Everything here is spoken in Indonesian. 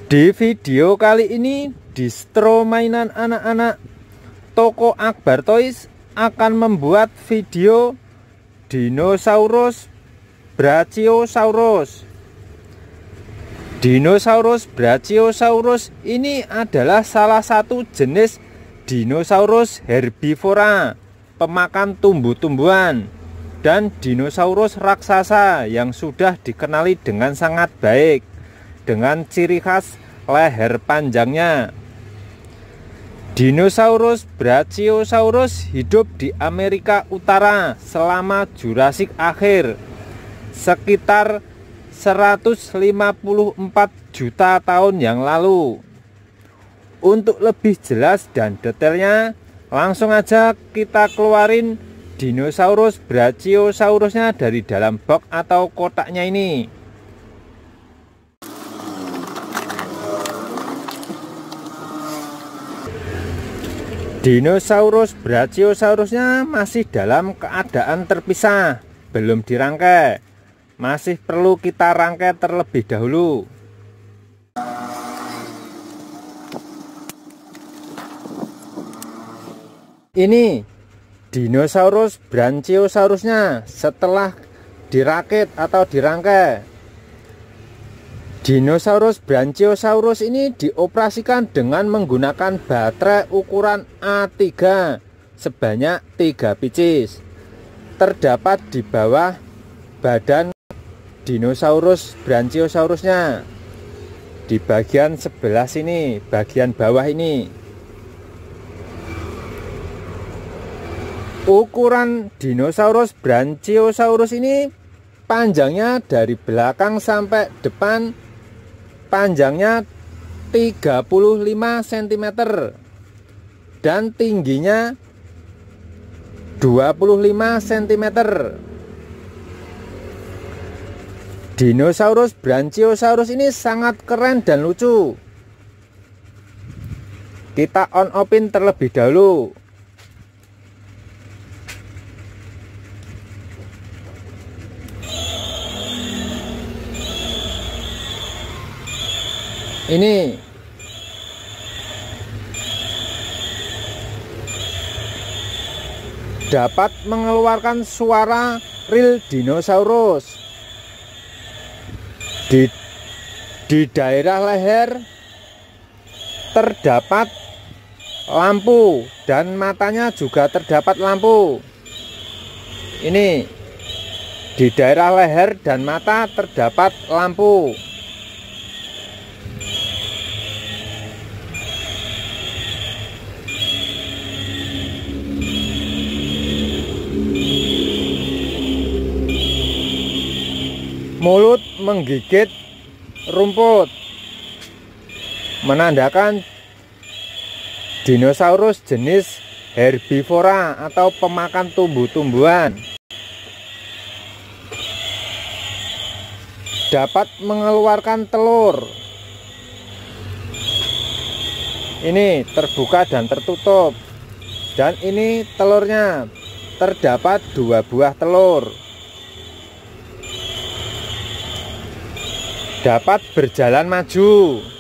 Di video kali ini, distro mainan anak-anak toko Akbar Toys akan membuat video Dinosaurus Brachiosaurus. Dinosaurus Brachiosaurus ini adalah salah satu jenis dinosaurus herbivora, pemakan tumbuh-tumbuhan, dan dinosaurus raksasa yang sudah dikenali dengan sangat baik dengan ciri khas leher panjangnya. Dinosaurus Brachiosaurus hidup di Amerika Utara selama Jurassic akhir, sekitar 154 juta tahun yang lalu. Untuk lebih jelas dan detailnya, langsung aja kita keluarin Dinosaurus Brachiosaurusnya dari dalam box atau kotaknya ini. Dinosaurus Brachiosaurusnya masih dalam keadaan terpisah, belum dirangkai. Masih perlu kita rangkai terlebih dahulu. Ini Dinosaurus Brachiosaurusnya setelah dirakit atau dirangkai. Dinosaurus Brachiosaurus ini dioperasikan dengan menggunakan baterai ukuran A3 sebanyak 3 pieces. Terdapat di bawah badan Dinosaurus Brachiosaurusnya, di bagian sebelah sini, bagian bawah ini. Ukuran Dinosaurus Brachiosaurus ini panjangnya dari belakang sampai depan, panjangnya 35 cm dan tingginya 25 cm. Dinosaurus Brachiosaurus ini sangat keren dan lucu. Kita on off-in terlebih dahulu. Ini dapat mengeluarkan suara real dinosaurus. Di daerah leher terdapat lampu dan matanya juga terdapat lampu. Ini di daerah leher dan mata terdapat lampu. Mulut menggigit rumput, menandakan dinosaurus jenis herbivora atau pemakan tumbuh-tumbuhan. Dapat mengeluarkan telur. Ini terbuka dan tertutup. Dan ini telurnya, terdapat 2 buah telur. Dapat berjalan maju.